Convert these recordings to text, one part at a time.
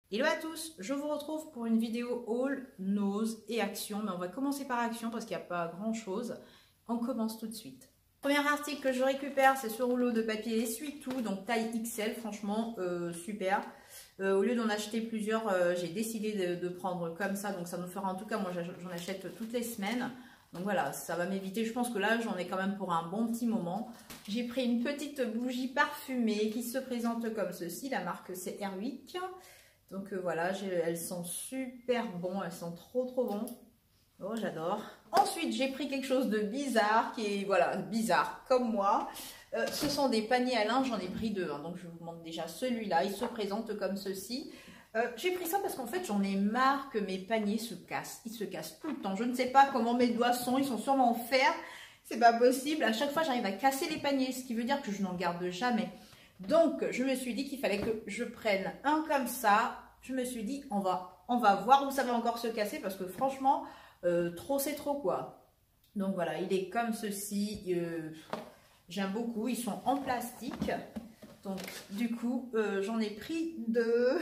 Hello à tous, je vous retrouve pour une vidéo haul, nose et action. Mais on va commencer par action parce qu'il n'y a pas grand chose. On commence tout de suite. Premier article que je récupère, c'est ce rouleau de papier essuie-tout, donc taille XL, franchement super. Au lieu d'en acheter plusieurs, j'ai décidé de prendre comme ça, donc ça me fera en tout cas, moi j'en achète toutes les semaines. Donc voilà, ça va m'éviter, je pense que là j'en ai quand même pour un bon petit moment. J'ai pris une petite bougie parfumée qui se présente comme ceci, la marque c'est Airwick. Donc voilà, elles sont super bon, elles sont trop bon. Oh, j'adore. Ensuite, j'ai pris quelque chose de bizarre, qui est, voilà, bizarre, comme moi. Ce sont des paniers à linge, j'en ai pris deux. Hein, donc, je vous montre déjà celui-là. Il se présente comme ceci. J'ai pris ça parce qu'en fait, j'en ai marre que mes paniers se cassent. Ils se cassent tout le temps. Je ne sais pas comment mes doigts sont. Ils sont sûrement en fer. C'est pas possible. À chaque fois, j'arrive à casser les paniers, ce qui veut dire que je n'en garde jamais. Donc, je me suis dit qu'il fallait que je prenne un comme ça. Je me suis dit, on va voir où ça va encore se casser parce que franchement, trop c'est trop quoi. Donc voilà, il est comme ceci. J'aime beaucoup. Ils sont en plastique. Donc, du coup, j'en ai pris deux.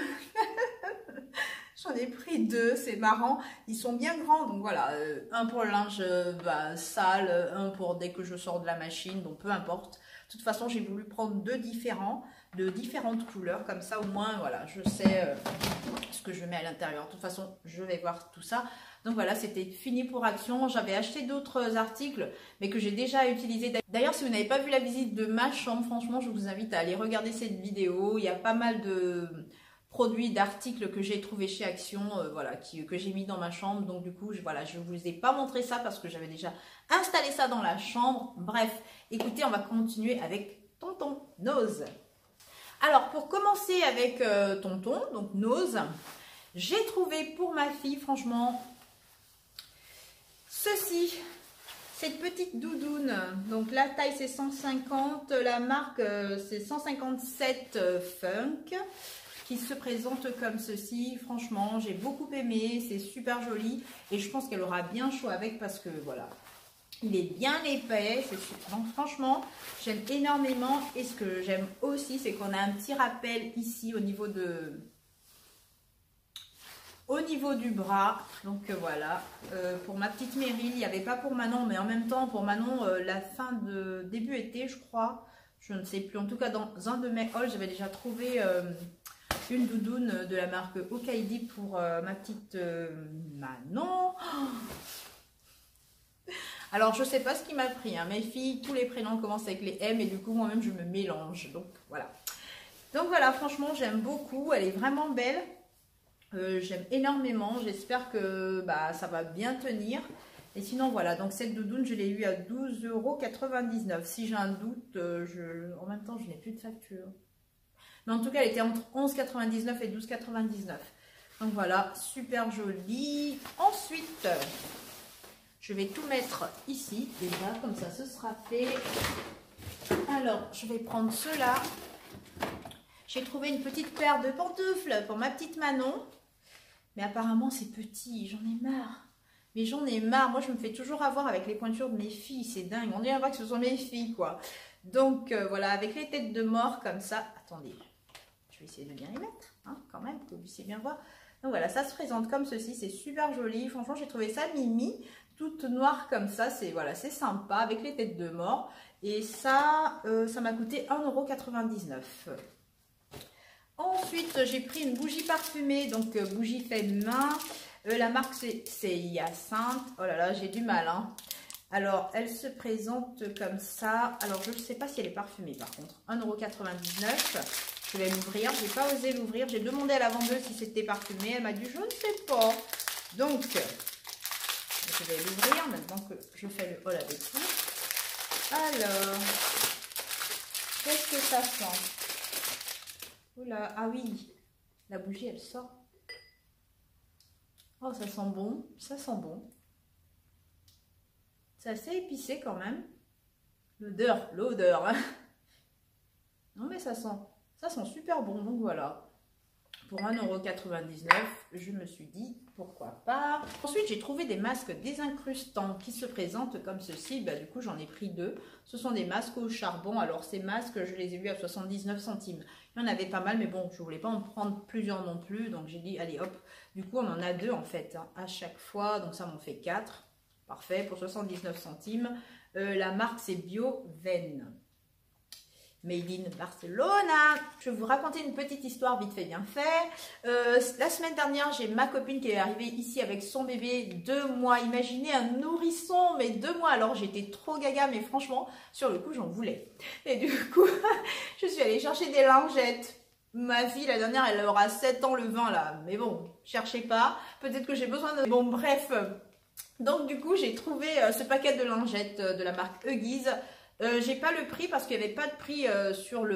J'en ai pris deux, c'est marrant. Ils sont bien grands, donc voilà. Un pour le linge sale, un pour dès que je sors de la machine, donc peu importe. De toute façon, j'ai voulu prendre deux différents, de différentes couleurs, comme ça au moins, voilà, je sais ce que je mets à l'intérieur. De toute façon, je vais voir tout ça. Donc voilà, c'était fini pour action. J'avais acheté d'autres articles, mais que j'ai déjà utilisés. D'ailleurs, si vous n'avez pas vu la visite de ma chambre, franchement, je vous invite à aller regarder cette vidéo. Il y a pas mal de produits, d'articles que j'ai trouvé chez Action, voilà, que j'ai mis dans ma chambre. Donc du coup, voilà, je ne vous ai pas montré ça parce que j'avais déjà installé ça dans la chambre. Bref, écoutez, on va continuer avec Tonton Nose. Alors, pour commencer avec Tonton, donc Nose, j'ai trouvé pour ma fille, franchement, ceci, cette petite doudoune. Donc la taille c'est 150, la marque c'est 157 Funk, qui se présente comme ceci. Franchement, j'ai beaucoup aimé, c'est super joli et je pense qu'elle aura bien chaud avec parce que voilà, il est bien épais. Donc franchement, j'aime énormément. Et ce que j'aime aussi, c'est qu'on a un petit rappel ici au niveau du bras. Donc voilà, pour ma petite Meryl, il n'y avait pas pour Manon, mais en même temps pour Manon, la fin de début été, je crois, je ne sais plus. En tout cas, dans un de mes hauls, j'avais déjà trouvé une doudoune de la marque Okaidi pour ma petite Manon. Alors, je ne sais pas ce qui m'a pris. Hein. Mes filles, tous les prénoms commencent avec les M et du coup, moi-même, je me mélange. Donc, voilà. Donc, voilà, franchement, j'aime beaucoup. Elle est vraiment belle. J'aime énormément. J'espère que ça va bien tenir. Et sinon, voilà. Donc, cette doudoune, je l'ai eue à 12,99 €. Si j'ai un doute, en même temps, je n'ai plus de facture. Mais en tout cas, elle était entre 11,99 € et 12,99 €. Donc, voilà. Super jolie. Ensuite, je vais tout mettre ici, déjà, comme ça, ce sera fait. Alors, je vais prendre ceux-là. J'ai trouvé une petite paire de pantoufles pour ma petite Manon. Mais apparemment, c'est petit, j'en ai marre. Mais j'en ai marre. Moi, je me fais toujours avoir avec les pointures de mes filles. C'est dingue. On dirait pas que ce sont mes filles, quoi. Donc, voilà, avec les têtes de mort, comme ça. Attendez, je vais essayer de bien les mettre, hein, quand même, que vous puissiez bien voir. Donc, voilà, ça se présente comme ceci. C'est super joli. Franchement, j'ai trouvé ça mimi. Toute noire comme ça, c'est voilà, c'est sympa avec les têtes de mort. Et ça, ça m'a coûté 1,99 €. Ensuite, j'ai pris une bougie parfumée, donc bougie fait main. La marque, c'est Hyacinthe. Oh là là, j'ai du mal. Hein. Alors, elle se présente comme ça. Alors, je ne sais pas si elle est parfumée par contre. 1,99 €. Je vais l'ouvrir. Je n'ai pas osé l'ouvrir. J'ai demandé à la vendeuse si c'était parfumé. Elle m'a dit, je ne sais pas. Donc, je vais l'ouvrir maintenant que je fais le haul avec vous. Alors, qu'est-ce que ça sent? Oula, ah oui, la bougie elle sort. Oh, ça sent bon, ça sent bon. C'est assez épicé quand même. L'odeur. Hein. Non mais ça sent super bon, donc voilà. Pour 1,99 €, je me suis dit pourquoi pas. Ensuite, j'ai trouvé des masques désincrustants qui se présentent comme ceci. Du coup, j'en ai pris deux. Ce sont des masques au charbon. Alors, ces masques, je les ai vus à 79 centimes. Il y en avait pas mal, mais bon, je voulais pas en prendre plusieurs non plus. Donc j'ai dit, allez hop. Du coup, on en a 2 en fait, hein, à chaque fois. Donc ça m'en fait 4. Parfait, pour 79 centimes. La marque, c'est BioVen. Made in Barcelona. Je vais vous raconter une petite histoire vite fait, bien fait. La semaine dernière, j'ai ma copine qui est arrivée ici avec son bébé, 2 mois. Imaginez un nourrisson, mais 2 mois. Alors j'étais trop gaga, mais franchement, sur le coup, j'en voulais. Et du coup, je suis allée chercher des lingettes. Ma fille, la dernière, elle aura 7 ans le 20 là. Mais bon, cherchez pas. Peut-être que j'ai besoin de... Bon, bref. Donc du coup, j'ai trouvé ce paquet de lingettes de la marque Huggies. J'ai pas le prix parce qu'il n'y avait pas de prix sur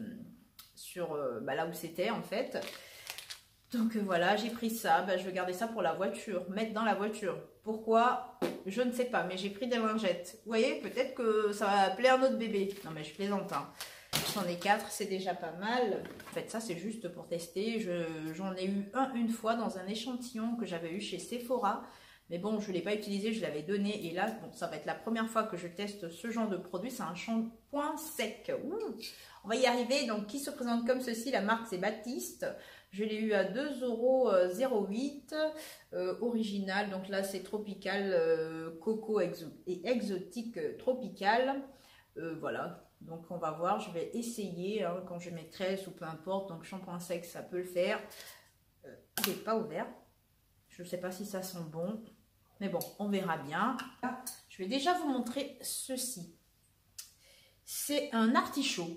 là où c'était en fait. Donc voilà, j'ai pris ça. Je vais garder ça pour la voiture, mettre dans la voiture. Pourquoi? Je ne sais pas, mais j'ai pris des lingettes. Vous voyez, peut-être que ça va plaire notre bébé. Non mais je plaisante, hein. J'en ai 4, c'est déjà pas mal. En fait, ça c'est juste pour tester. J'en ai eu une fois dans un échantillon que j'avais eu chez Sephora. Mais bon, je ne l'ai pas utilisé, je l'avais donné. Et là, bon, ça va être la première fois que je teste ce genre de produit. C'est un shampoing sec. Ouh, on va y arriver. Donc, qui se présente comme ceci? La marque, c'est Baptiste. Je l'ai eu à 2,08 €. Original. Donc là, c'est tropical, coco et exotique tropical. Voilà. Donc, on va voir. Je vais essayer hein, quand je mettrai ou peu importe. Donc, shampoing sec, ça peut le faire. Il n'est pas ouvert. Je ne sais pas si ça sent bon. Mais bon, on verra bien. Je vais déjà vous montrer ceci. C'est un artichaut.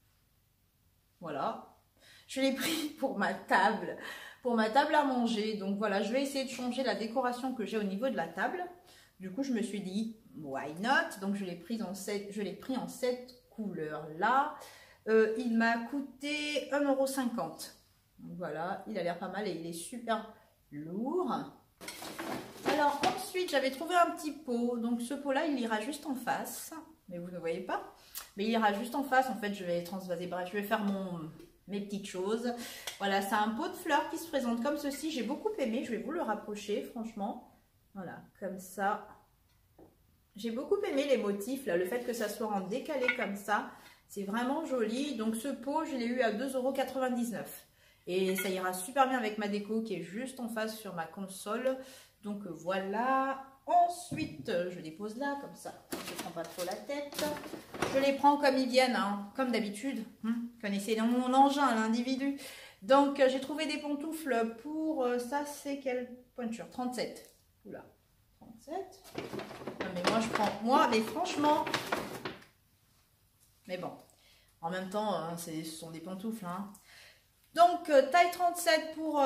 Voilà. Je l'ai pris pour ma table à manger. Donc voilà, je vais essayer de changer la décoration que j'ai au niveau de la table. Du coup, je me suis dit, why not? Donc je l'ai pris en cette couleur-là. Il m'a coûté 1,50 €. Donc voilà, il a l'air pas mal et il est super lourd. Alors ensuite j'avais trouvé un petit pot, donc ce pot là il ira juste en face, mais vous ne voyez pas, mais il ira juste en face. En fait je vais transvaser, bref je vais faire mes petites choses. Voilà, c'est un pot de fleurs qui se présente comme ceci. J'ai beaucoup aimé, je vais vous le rapprocher franchement, voilà comme ça. J'ai beaucoup aimé les motifs là, le fait que ça soit en décalé comme ça, c'est vraiment joli. Donc ce pot je l'ai eu à 2,99 €. Et ça ira super bien avec ma déco qui est juste en face sur ma console. Donc voilà. Ensuite, je les pose là, comme ça. Je ne prends pas trop la tête. Je les prends comme ils viennent, hein, comme d'habitude. Vous connaissez mon engin, l'individu. Donc, j'ai trouvé des pantoufles pour... ça, c'est quelle pointure? 37. Oula. 37. Non, mais moi, je prends... Moi, mais franchement... Mais bon. En même temps, hein, ce sont des pantoufles, hein. Donc, taille 37 pour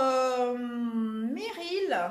Meryl.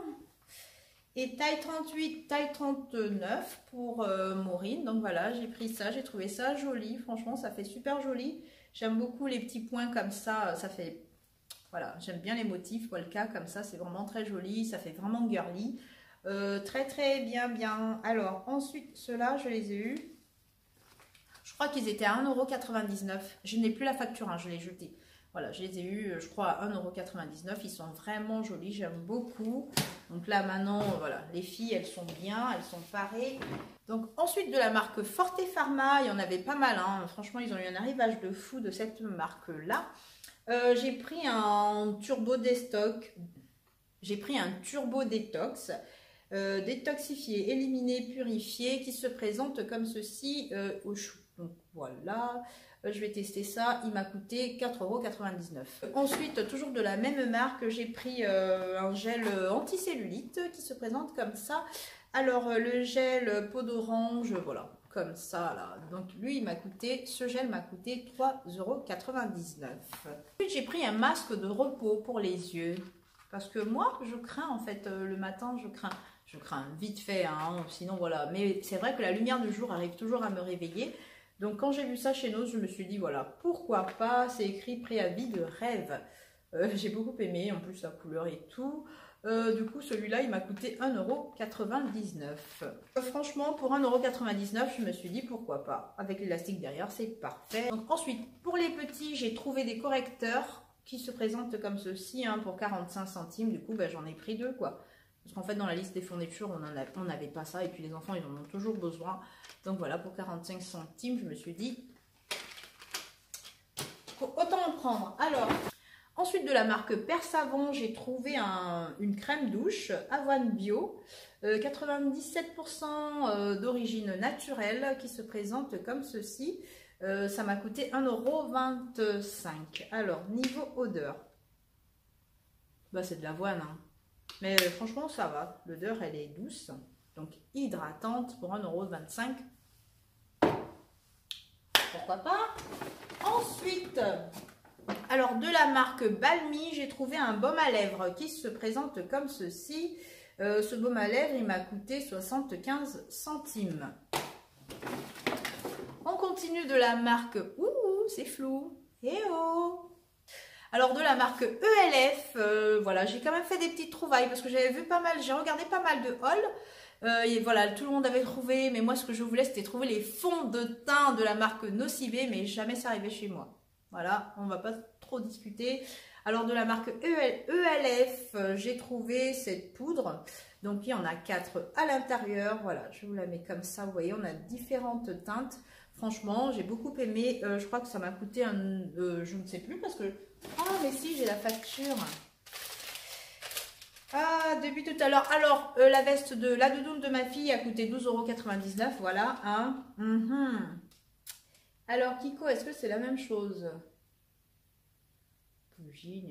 Et taille 38, taille 39 pour Maureen. Donc voilà, j'ai pris ça. J'ai trouvé ça joli. Franchement, ça fait super joli. J'aime beaucoup les petits points comme ça. Ça fait... Voilà, j'aime bien les motifs Polka comme ça. C'est vraiment très joli. Ça fait vraiment girly. Très, très bien. Alors, ensuite, ceux-là, je les ai eus. Je crois qu'ils étaient à 1,99 €. Je n'ai plus la facture, hein, je l'ai jeté. Voilà, je les ai eus, je crois, à 1,99 €. Ils sont vraiment jolis, j'aime beaucoup. Donc là, maintenant, voilà, les filles, elles sont bien, elles sont parées. Donc ensuite, de la marque Forte Pharma, il y en avait pas mal. Hein. Franchement, ils ont eu un arrivage de fou de cette marque-là. J'ai pris un Turbo Déstock. J'ai pris un Turbo Détox. Détoxifié, éliminé, purifié, qui se présente comme ceci au chou. Donc voilà. Je vais tester ça, il m'a coûté 4,99 €. Ensuite, toujours de la même marque, j'ai pris un gel anticellulite qui se présente comme ça. Alors, le gel peau d'orange, voilà, comme ça là. Donc, lui, ce gel m'a coûté 3,99 €. Ensuite, j'ai pris un masque de repos pour les yeux. Parce que moi, je crains en fait, le matin, je crains vite fait, hein, sinon voilà. Mais c'est vrai que la lumière du jour arrive toujours à me réveiller. Donc quand j'ai vu ça chez Nose, je me suis dit voilà, pourquoi pas, c'est écrit préavis de rêve. J'ai beaucoup aimé, en plus la couleur et tout. Du coup celui-là il m'a coûté 1,99 €. Franchement pour 1,99 € je me suis dit pourquoi pas. Avec l'élastique derrière c'est parfait. Donc ensuite pour les petits j'ai trouvé des correcteurs qui se présentent comme ceci hein, pour 45 centimes. Du coup j'en ai pris 2 quoi. Parce qu'en fait, dans la liste des fournitures, on n'avait pas ça. Et puis, les enfants, ils en ont toujours besoin. Donc, voilà, pour 45 centimes, je me suis dit, autant en prendre. Alors, ensuite de la marque Persavon, j'ai trouvé une crème douche Avoine Bio, 97% d'origine naturelle, qui se présente comme ceci. Ça m'a coûté 1,25 €. Alors, niveau odeur, bah, c'est de l'avoine, hein. Mais franchement, ça va. L'odeur, elle est douce. Donc, hydratante pour 1,25 €. Pourquoi pas? Ensuite, alors de la marque Balmy, j'ai trouvé un baume à lèvres qui se présente comme ceci. Ce baume à lèvres, il m'a coûté 75 centimes. On continue de la marque... Ouh, c'est flou. Eh oh! Alors de la marque ELF, voilà, j'ai quand même fait des petites trouvailles parce que j'avais vu pas mal, j'ai regardé pas mal de hauls. Et voilà, tout le monde avait trouvé, mais moi ce que je voulais c'était trouver les fonds de teint de la marque Nocibé, mais jamais c'est arrivé chez moi. Voilà, on va pas trop discuter. Alors de la marque ELF, j'ai trouvé cette poudre. Donc il y en a 4 à l'intérieur. Voilà, je vous la mets comme ça. Vous voyez, on a différentes teintes. Franchement, j'ai beaucoup aimé. Je crois que ça m'a coûté je ne sais plus parce que... Ah, mais si, j'ai la facture. Ah, depuis tout à l'heure. Alors, la veste de la doudoune de ma fille a coûté 12,99 €. Voilà. Hein. Alors, Kiko, est-ce que c'est la même chose? Bougie,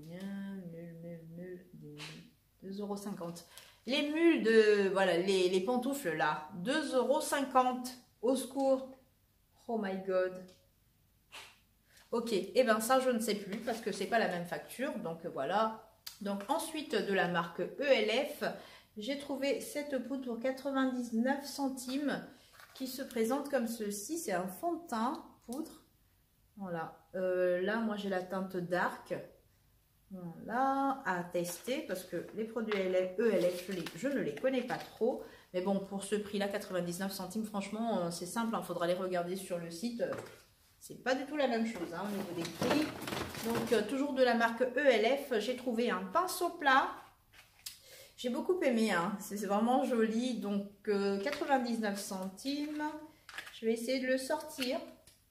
2,50 €. Les mules de... Voilà, les pantoufles là. 2,50 €. Au secours. Oh my god. Ok, et eh bien ça je ne sais plus parce que c'est pas la même facture. Donc voilà. Donc ensuite de la marque ELF, j'ai trouvé cette poudre pour 99 centimes qui se présente comme ceci. C'est un fond de teint poudre. Voilà. Là moi j'ai la teinte Dark. Voilà, à tester parce que les produits ELF, je ne les connais pas trop. Mais bon, pour ce prix-là, 99 centimes, franchement, c'est simple. Il faudra les regarder sur le site. C'est pas du tout la même chose hein, au niveau des prix. Donc, toujours de la marque ELF, j'ai trouvé un pinceau plat. J'ai beaucoup aimé. Hein. C'est vraiment joli. Donc, 99 centimes. Je vais essayer de le sortir.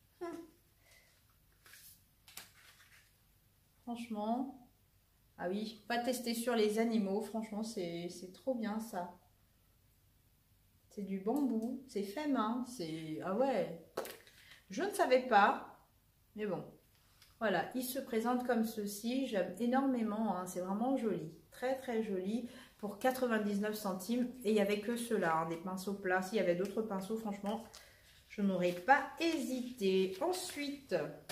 Franchement... Ah oui, pas testé sur les animaux. Franchement, c'est trop bien ça. C'est du bambou. C'est fait main. C'est... Ah ouais. Je ne savais pas. Mais bon. Voilà, il se présente comme ceci. J'aime énormément. Hein. C'est vraiment joli. Très très joli. Pour 99 centimes. Et il n'y avait que ceux-là. Hein, des pinceaux plats. S'il y avait d'autres pinceaux, franchement, je n'aurais pas hésité. Ensuite...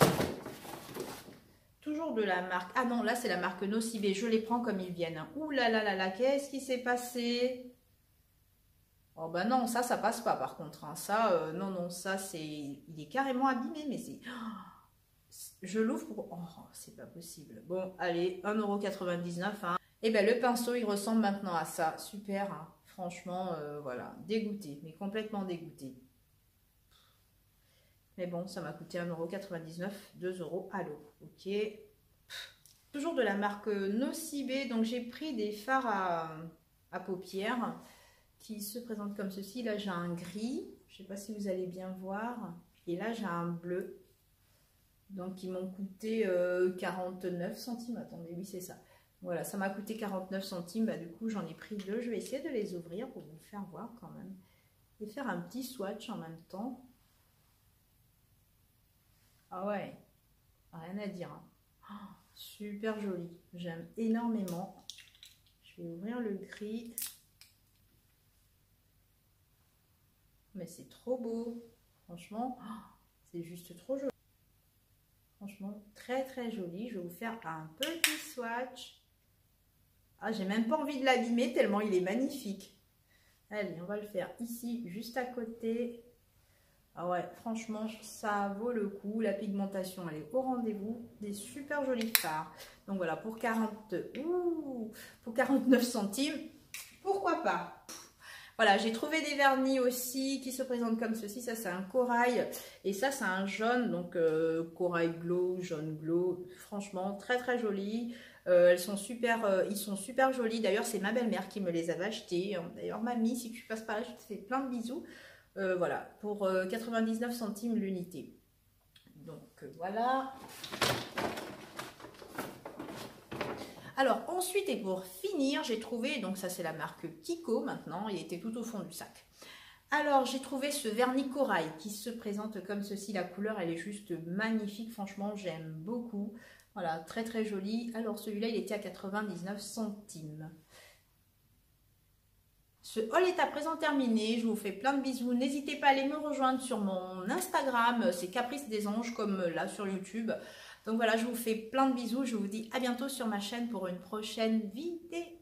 Toujours de la marque... Ah non, là, c'est la marque Nocibé. Je les prends comme ils viennent. Ouh là là là là, qu'est-ce qui s'est passé? Oh bah non, ça passe pas par contre. Hein. Ça, non, non, ça, c'est... Il est carrément abîmé, mais c'est... Je l'ouvre pour... Oh, c'est pas possible. Bon, allez, 1,99 €. Hein. Et ben le pinceau, il ressemble maintenant à ça. Super, hein. Franchement, voilà. Dégoûté, mais complètement dégoûté. Mais bon, ça m'a coûté 1,99 €, 2 € à l'eau. Ok. Toujours de la marque Nocibé. Donc, j'ai pris des fards à paupières qui se présentent comme ceci. Là, j'ai un gris. Je ne sais pas si vous allez bien voir. Et là, j'ai un bleu. Donc, ils m'ont coûté 49 centimes. Attendez, oui, c'est ça. Voilà, ça m'a coûté 49 centimes. Bah, du coup, j'en ai pris 2. Je vais essayer de les ouvrir pour vous faire voir quand même. Et faire un petit swatch en même temps. Ah ouais, rien à dire. Hein. Oh, super joli. J'aime énormément. Je vais ouvrir le gris. Mais c'est trop beau. Franchement, oh, c'est juste trop joli. Franchement, très très joli. Je vais vous faire un petit swatch. Ah, j'ai même pas envie de l'abîmer tellement il est magnifique. Allez, on va le faire ici, juste à côté. Ah ouais, franchement, ça vaut le coup. La pigmentation, elle est au rendez-vous. Des super jolis fards. Donc voilà, pour 49 centimes, pourquoi pas. Voilà, j'ai trouvé des vernis aussi qui se présentent comme ceci. Ça, c'est un corail. Et ça, c'est un jaune. Donc, corail glow, jaune glow. Franchement, très, très joli. Ils sont super jolis. D'ailleurs, c'est ma belle-mère qui me les avait achetés. D'ailleurs, mamie, si tu passes par là, je te fais plein de bisous. Voilà, pour 99 centimes l'unité. Donc, voilà. Alors ensuite et pour finir, j'ai trouvé, donc ça c'est la marque Kiko maintenant, il était tout au fond du sac. Alors j'ai trouvé ce vernis corail qui se présente comme ceci, la couleur elle est juste magnifique, franchement j'aime beaucoup. Voilà, très très joli. Alors celui-là il était à 99 centimes. Ce haul est à présent terminé, je vous fais plein de bisous, n'hésitez pas à aller me rejoindre sur mon Instagram, c'est Caprice des Anges comme là sur YouTube. Donc voilà, je vous fais plein de bisous, je vous dis à bientôt sur ma chaîne pour une prochaine vidéo.